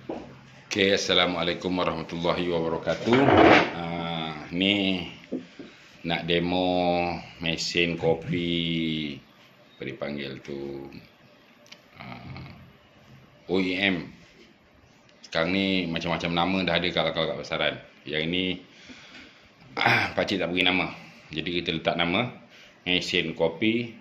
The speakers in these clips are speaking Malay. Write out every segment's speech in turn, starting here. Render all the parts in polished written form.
Okay, Assalamualaikum warahmatullahi wabarakatuh. Ni nak demo mesin kopi, apa dipanggil tu, OEM. Sekarang ni macam-macam nama dah ada kat pasaran. Yang ini pakcik tak beri nama, jadi kita letak nama mesin kopi.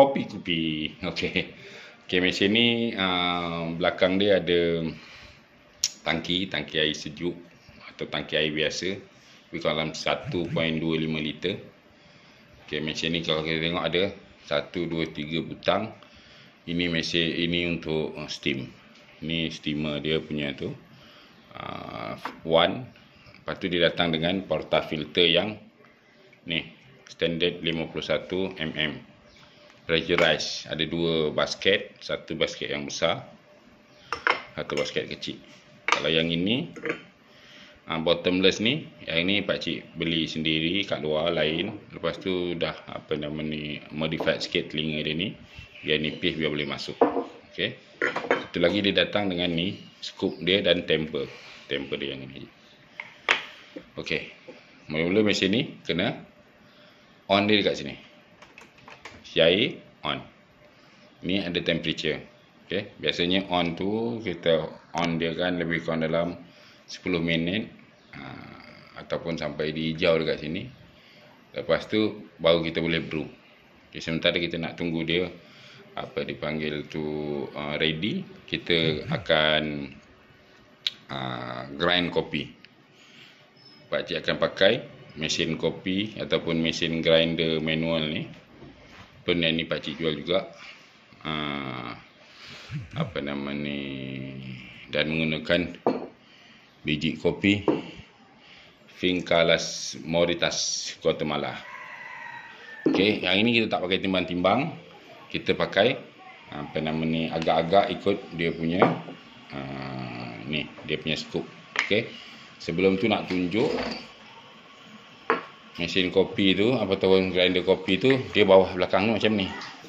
Okay, mesin ni belakang dia ada tangki air sejuk atau tangki air biasa, lebih kurang 1.25 liter. Okay, mesin ni kalau kita tengok ada 1, 2, 3 butang. Ini mesin ini untuk steam. Ini steamer dia punya tu, one. Lepas tu dia datang dengan portafilter yang ni standard 51 mm pressurized. Ada dua basket, satu basket yang besar, satu basket kecil. Kalau yang ini bottomless ni, yang ini pakcik beli sendiri kat luar lain. Lepas tu dah modified sikit telinga dia ni, biar nipis, biar boleh masuk. Okey. Satu lagi dia datang dengan ni scoop dia dan temper dia yang ni. Okey. Mula-mula mesin ni kena on dia dekat sini. Si air on. Ni ada temperature. Okey, biasanya on tu kita on dia kan lebih kurang dalam 10 minit ataupun sampai dihijau dekat sini. Lepas tu baru kita boleh brew. Okay, sementara kita nak tunggu dia apa dipanggil tu ready, kita akan grind kopi. Pakcik akan pakai mesin kopi ataupun mesin grinder manual ni. Benda ni pakcik jual juga. Dan menggunakan biji kopi Finca Las Moritas Guatemala. Okey, yang ini kita tak pakai timbang-timbang. Kita pakai agak-agak ikut dia punya dia punya scoop. Okey. Sebelum tu nak tunjuk mesin kopi tu ataupun grinder kopi tu, dia bawah belakang tu macam ni.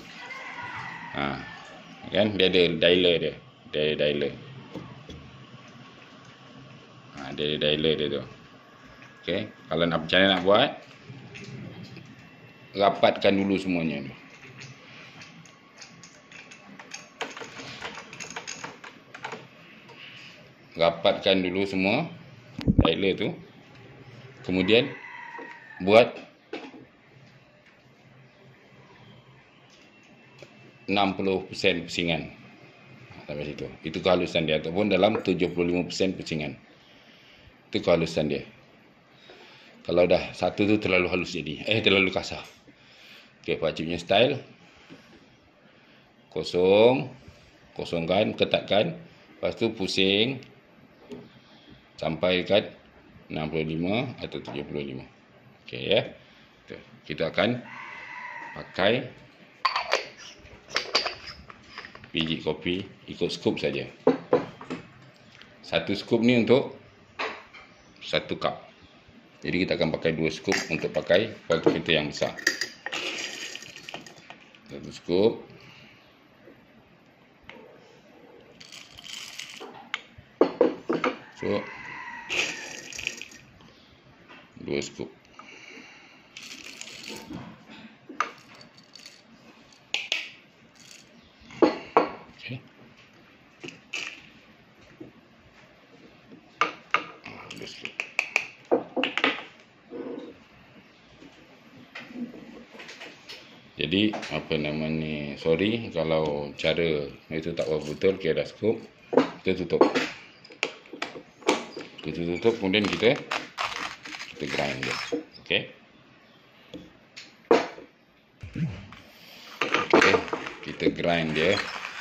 Kan dia ada dialer dia. Dia ada dialer dia tu. Okey, kalau nak macam mana nak buat, rapatkan dulu semuanya ni. Rapatkan dulu semua dialer tu. Kemudian buat 60% pusingan sampai situ. Itu kehalusan dia, ataupun dalam 75% pusingan. Itu kehalusan dia. Kalau dah satu tu terlalu halus jadi, terlalu kasar. Okey, pakcik punya style. Kosongkan, ketatkan. Lepas tu pusing sampai kat 65 atau 75. Okey ya. Kita akan pakai biji kopi ikut scoop saja. Satu scoop ni untuk 1 cup. Jadi kita akan pakai 2 scoop untuk pakai portafilter yang besar. 1 scoop. So 2 scoop. Okey. 2 scoop. Jadi sorry kalau cara itu tak betul. Okey, dah scoop. Kita tutup. Kemudian kita grind dia. Okey. Kita grind dia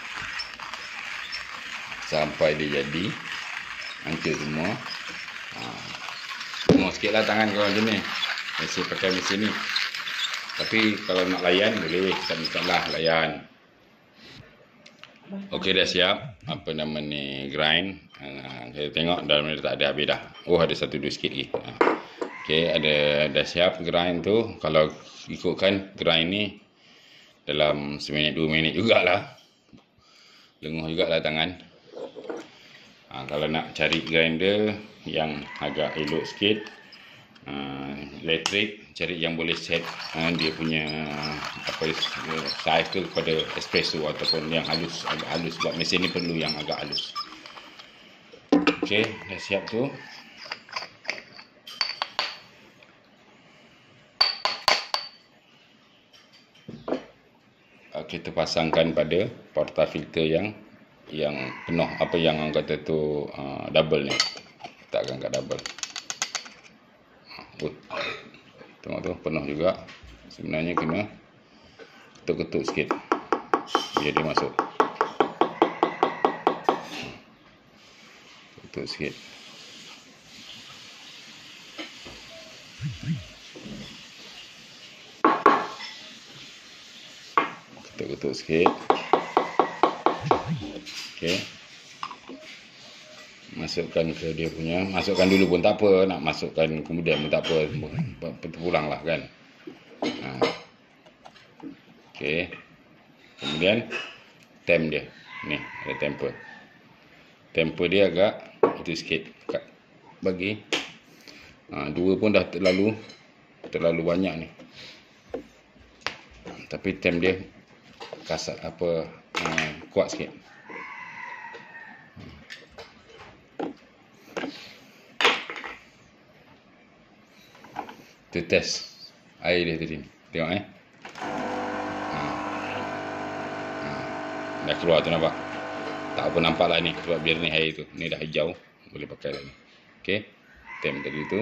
sampai dia jadi hancur semua. Semua sikitlah tangan kalau macam ni. Mesti pakai mesin ni. Tapi kalau nak layan boleh, tak layan. Okey, dah siap grind. Saya tengok dalam ni tak ada habis dah. Oh, ada 1-2 sikit lagi. Okey, dah siap grind tu. Kalau ikutkan grind ni dalam 1 minit 2 minit jugalah. Lenguh jugalah tangan. Kalau nak cari grinder yang agak elok sikit, elektrik, cari yang boleh set dia punya size tu kepada espresso ataupun yang halus, agak halus, sebab mesin ni perlu yang agak halus. Okey, dah siap tu. Kita pasangkan pada portafilter yang penuh, apa yang orang kata tu double ni. Letakkan kat double. Tengok tu penuh juga. Sebenarnya kena ketuk-ketuk sikit biar dia masuk. Ketuk sikit. Ketuk-ketuk sikit. Okey. Masukkan ke dia punya, masukkan dulu pun tak apa, nak masukkan kemudian pun tak apa, terpulang lah kan. Okey. Kemudian temp dia. Ni ada temper. Temper dia agak itu sikit. Bagi 2 pun dah terlalu banyak ni. Tapi temp dia kasar kuat sikit. Kita test air dia tadi. Tengok dah keluar tu, nampak? Tak apa nampak lah ni, sebab biar ni air tu. Ni dah hijau, boleh pakai lagi. Okey. Temp tadi tu.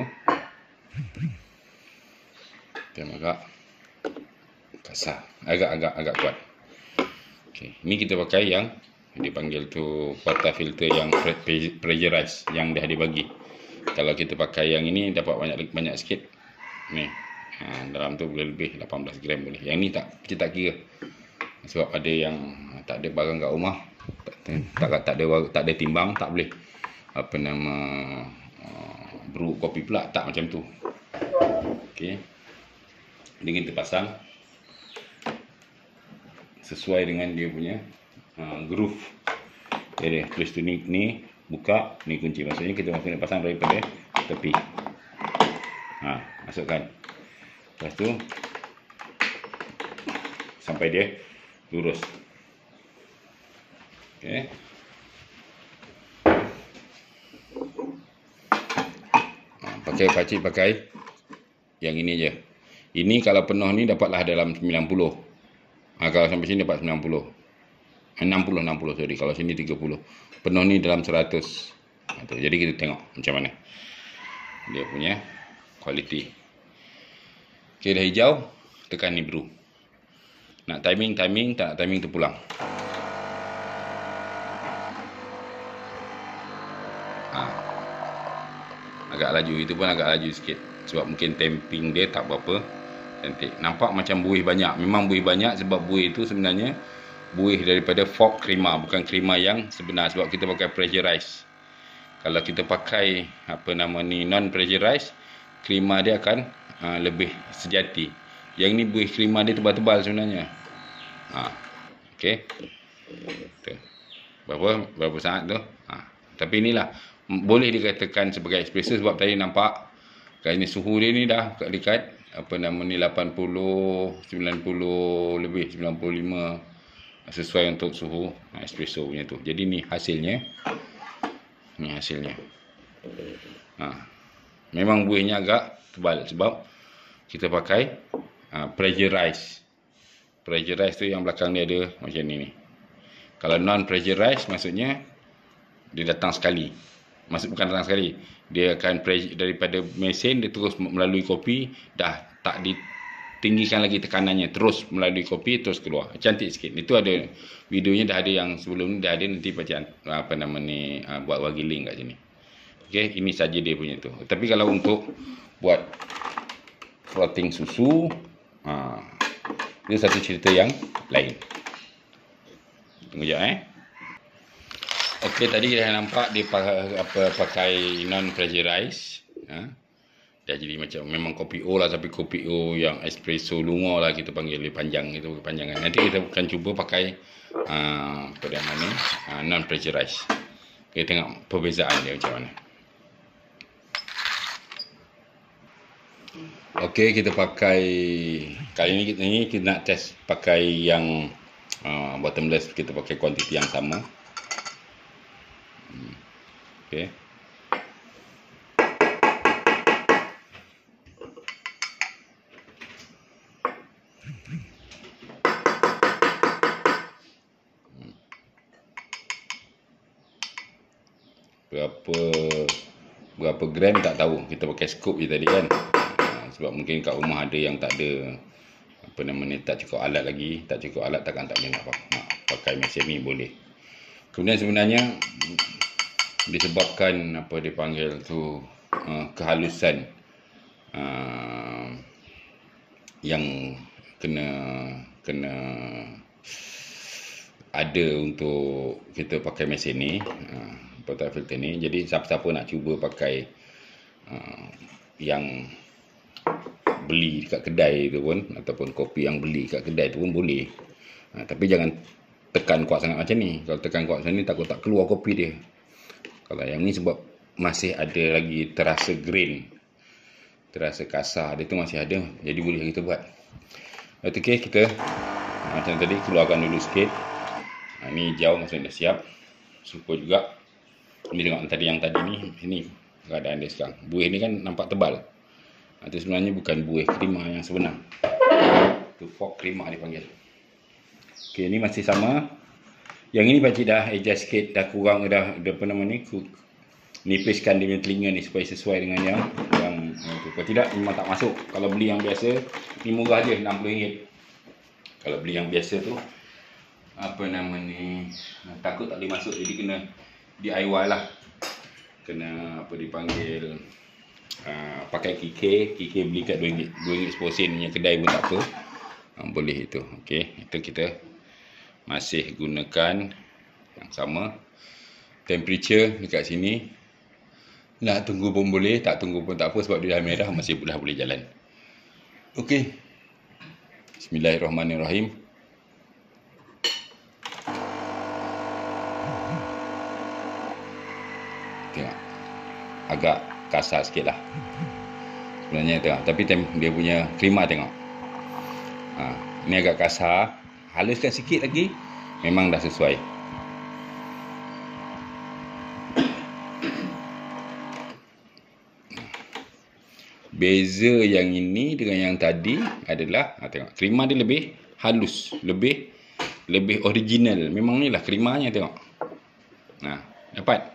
Temp agak kasar, agak kuat. Okey, ni kita pakai yang dipanggil tu portafilter yang pressurized yang dah dibagi. Kalau kita pakai yang ini dapat banyak sikit. Ni. Dalam tu boleh lebih 18 gram boleh. Yang ni kita tak kira. Sebab ada yang tak ada barang kat rumah, tak ada timbang, tak boleh brew kopi pula, tak macam tu. Okey. Ini kita pasang sesuai dengan dia punya groove. Jadi tulis tu ni buka, ni kunci. Maksudnya kita kena pasang daripada tepi. Masukkan. Lepas tu sampai dia lurus. Okey. Pakai yang ini je. Ini kalau penuh ni dapatlah dalam 90. Kalau sampai sini dapat 90. 60 sorry. Kalau sini 30. Penuh ni dalam 100. Jadi kita tengok macam mana dia punya kualiti. Okey, dah hijau, tekan ni brew. Nak timing, tak nak timing terpulang. Agak laju, itu pun agak laju sikit. Sebab mungkin tamping dia tak berapa cantik. Nampak macam buih banyak. Memang buih banyak sebab buih itu sebenarnya buih daripada fork krima, bukan krima yang sebenar. Sebab kita pakai pressurized. Kalau kita pakai non pressurized, krima dia akan lebih sejati. Yang ni buih krima dia tebal-tebal sebenarnya. Okey. Berapa saat tu? Tapi inilah boleh dikatakan sebagai espresso sebab tadi nampak kat ni suhu dia ni dah dekat 80, 90 lebih, 95 sesuai untuk suhu espresso punya tu. Jadi ni hasilnya. Memang buihnya agak tebal sebab kita pakai pressurized. Pressurized tu yang belakang dia ada macam ni. Kalau non pressurized maksudnya dia datang sekali. Bukan datang sekali. Dia akan daripada mesin dia terus melalui kopi, dah tak ditinggikan lagi tekanannya, terus melalui kopi terus keluar. Cantik sikit. Itu ada videonya, dah ada yang sebelum ni dah ada, nanti macam buat bagi link kat sini. Okey, ini saja dia punya tu. Tapi kalau untuk buat frotting susu, itu satu cerita yang lain. Tunggu jap Okey, tadi dah nampak dia pakai non pressurized. Dah jadi macam memang kopi O lah, tapi kopi O yang espresso lungo lah kita panggil, dia panjang itu kepanjangan. Nanti kita akan cuba pakai non pressurized. Kita tengok perbezaan dia macam mana. Okey, kita pakai kali ni kita nak test pakai yang bottomless. Kita pakai kuantiti yang sama. Okey. Berapa gram tak tahu, kita pakai scoop je tadi kan. Sebab mungkin kat rumah ada yang tak ada tak cukup alat lagi, tak cukup alat takkan tak boleh nak pakai mesin ni boleh. Kemudian sebenarnya disebabkan apa dipanggil tu kehalusan yang kena ada untuk kita pakai mesin ni, portable filter ni. Jadi siapa-siapa nak cuba pakai yang beli dekat kedai tu pun, ataupun kopi yang beli kat kedai tu pun boleh. Tapi jangan tekan kuat sangat macam ni. Kalau tekan kuat macam ni takut tak keluar kopi dia. Kalau yang ni sebab masih ada lagi terasa grain, terasa kasar dia tu masih ada, jadi boleh kita buat. Okey, kita macam tadi keluarkan dulu sikit. Ni hijau maksudnya dah siap. Super juga. Ni tengok tadi yang tadi ni, ini keadaan dia sekarang. Buih ni kan nampak tebal. Itu sebenarnya bukan buih krima yang sebenar. Itu fork krima dipanggil. Okey, ni masih sama. Yang ini pakcik dah adjust sikit, dah kurang, dah apa nama ni, nipiskan dia punya telinga ni supaya sesuai dengan yang tu. Kalau tidak memang tak masuk. Kalau beli yang biasa ni murah je, RM60. Kalau beli yang biasa tu apa nama ni, takut tak boleh masuk, jadi kena DIY lah. Kena apa dipanggil pakai KK beli kat RM2 seposen punya kedai pun tak apa. Boleh itu. Okey, itu kita masih gunakan yang sama. Temperature dekat sini nak tunggu pun boleh, tak tunggu pun tak apa sebab dia dah merah, masih dah boleh jalan. Okey. Bismillahirrahmanirrahim. Tengok. Agak kasar sikit lah sebenarnya, tengok. Tapi dia punya krima tengok. Ini agak kasar. Haluskan sikit lagi, memang dah sesuai. Beza yang ini dengan yang tadi adalah tengok, krima dia lebih halus, lebih original. Memang ni lah krimanya, tengok. Dapat.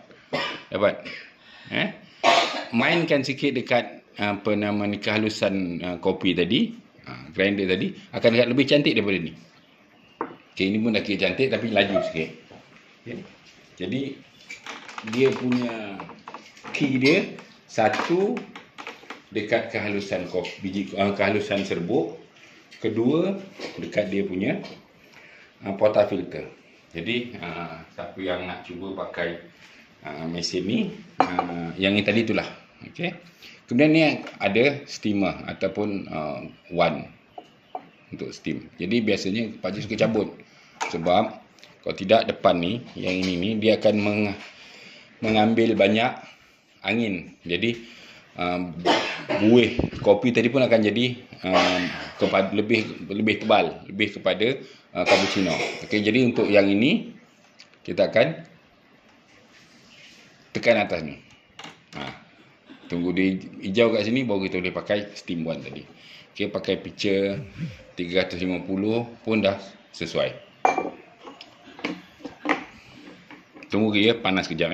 Mainkan sikit dekat apa nama ni, kehalusan kopi tadi, grinder tadi akan lihat lebih cantik daripada ni. Okey, ini pun dah kira cantik tapi laju sikit. Okay. Jadi dia punya key dia, satu dekat kehalusan kehalusan serbuk, kedua dekat dia punya portafilter. Jadi siapa yang nak cuba pakai mesin ni, yang ni tadi itulah. Okey. Kemudian ni ada steamer ataupun wand untuk steam. Jadi biasanya pakcik suka cabut. Sebab kalau tidak depan ni, yang ini ni dia akan mengambil banyak angin. Jadi buih kopi tadi pun akan jadi lebih tebal, lebih kepada cappuccino. Okey, jadi untuk yang ini kita akan tekan atas ni. Tunggu dia hijau kat sini baru kita boleh pakai steam wand tadi. Okey, pakai pitcher 350 pun dah sesuai. Tunggu dia panas kejap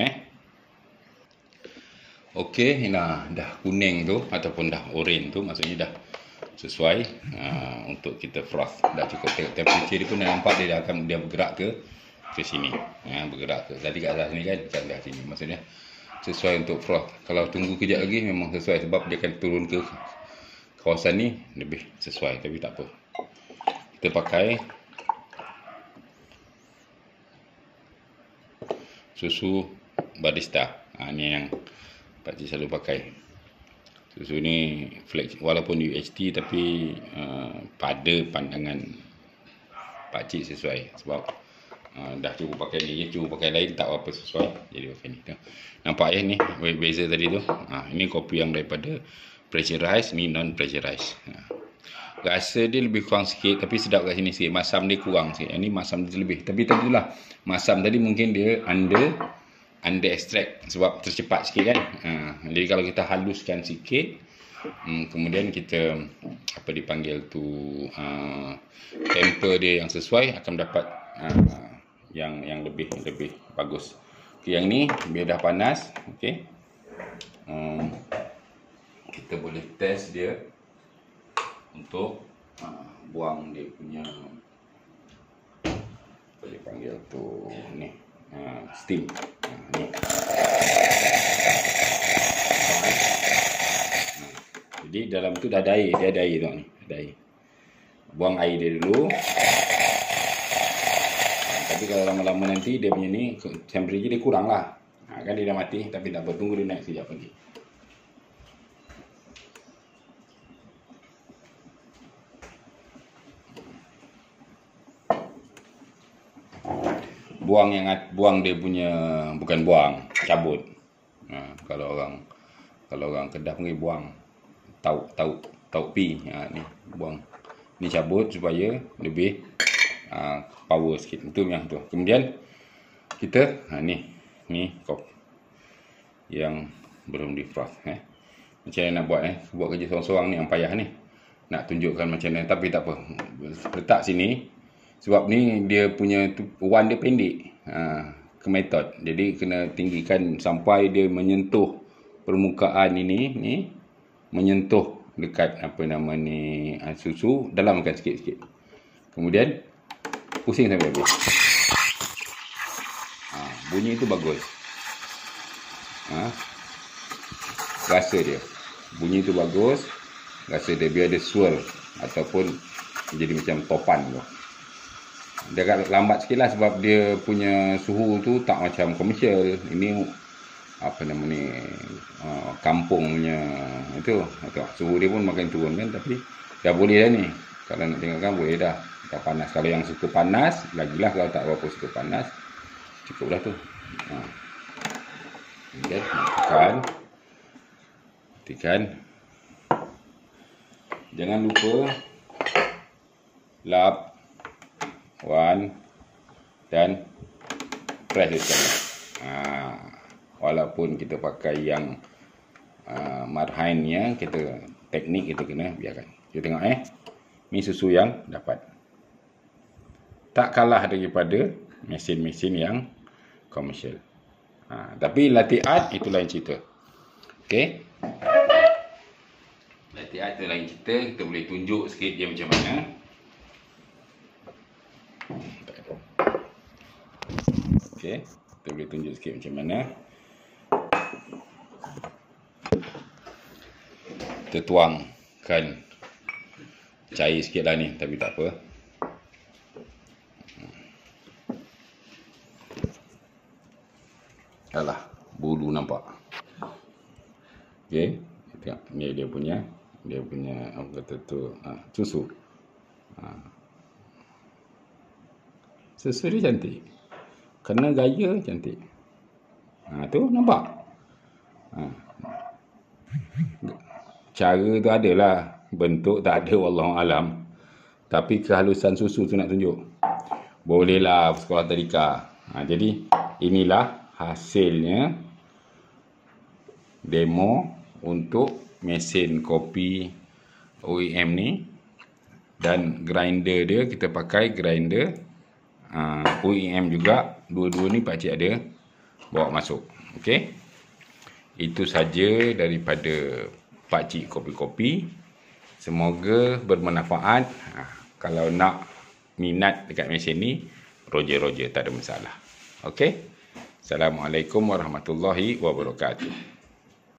Okey, nah dah kuning tu ataupun dah oren tu, maksudnya dah sesuai untuk kita froth. Dah cukup temperature dia pun dah nampak dia akan bergerak ke sini. Bergerak ke tadi kat atas ni kan, kat atas sini. Maksudnya sesuai untuk froth. Kalau tunggu kejap lagi memang sesuai sebab dia akan turun ke kawasan ni lebih sesuai, tapi tak apa. Kita pakai susu barista. Ni yang pakcik selalu pakai. Susu ni flex, walaupun UHT tapi pada pandangan pakcik sesuai sebab Dah cuba pakai ni, cuba pakai lain tak apa sesuai, jadi pakai ni. Nampak ya ni beza tadi tu. Ini kopi yang daripada pressurized, ni non pressurized. Rasa dia lebih kurang sikit, tapi sedap kat sini sikit. Masam dia kurang sikit. Yang ni masam dia lebih. Tapi tentulah masam tadi mungkin dia under extract sebab tercepat sikit kan. Jadi kalau kita haluskan sikit, kemudian kita apa dipanggil tu temper dia yang sesuai, akan dapat yang lebih bagus. Okay, yang ni biar dah panas, okey. Kita boleh test dia untuk buang dia punya apa dipanggil tu ni, steam. Ni. Jadi dalam tu dah ada air, dia ada air tengok ni, ada air. Buang air dia dulu. Tapi kalau lama-lama nanti dia punya ni temperature dia kurang lah. Kan dia dah mati, tapi tak apa, tunggu dia naik sekejap lagi. Buang dia punya, bukan buang, cabut. Kalau orang Kedah panggil buang. Tauk pi. Ni buang. Ni cabut supaya lebih power sikit. Itu yang tu. Kemudian kita ni kop yang belum di frost. Macam mana nak buat buat kerja seorang-seorang ni yang payah ni. Nak tunjukkan macam mana, tapi tak apa. Letak sini. Sebab ni dia punya one dia pendek. Ke metode. Jadi kena tinggikan sampai dia menyentuh permukaan ini ni, menyentuh dekat apa nama ni susu, dalamkan sikit-sikit. Kemudian pusing sampai habis. Bunyi itu bagus. Rasa dia. Bunyi itu bagus. Rasa dia biar dia swirl ataupun jadi macam topan tu. Dia agak lambat sikit lah sebab dia punya suhu tu tak macam komersial. Ini apa nama ni kampung punya itu. Suhu dia pun makin turun kan, tapi dah boleh dah ni. Kalau nak tengokkan boleh dah. Dah panas. Kalau yang suka panas, lagilah. Kalau tak berapa suka panas, cukup dah tu. Kemudian tekan. Jangan lupa lap one dan press dia sekali. Walaupun kita pakai yang marhainnya, kita teknik kita kena biarkan. Kita tengok ni susu yang dapat. Tak kalah daripada mesin-mesin yang komersial. Tapi latte art itu lain cerita. Okey. Latte art itu lain cerita. Kita boleh tunjuk sikit dia macam mana. Okey, kita boleh tunjuk sikit macam mana. Kita tuangkan cair sikit lah ni, tapi tak apa. Alah, bulu nampak. Okey, tengok ni dia punya apa kata tu, susu. Susu dia cantik. Kena gaya cantik. Tu nampak. Cara tu adalah, bentuk tak ada wallahu alam. Tapi kehalusan susu tu nak tunjuk. Bolehlah sekolah tadika. Jadi inilah hasilnya demo untuk mesin kopi OEM ni. Dan grinder dia kita pakai grinder OEM juga. Dua-dua ni pakcik ada bawa masuk. Okey. Itu saja daripada pakcik kopi-kopi. Semoga bermanfaat. Kalau nak minat dekat mesin ni, Roger tak ada masalah. Okey. Assalamualaikum warahmatullahi wabarakatuh.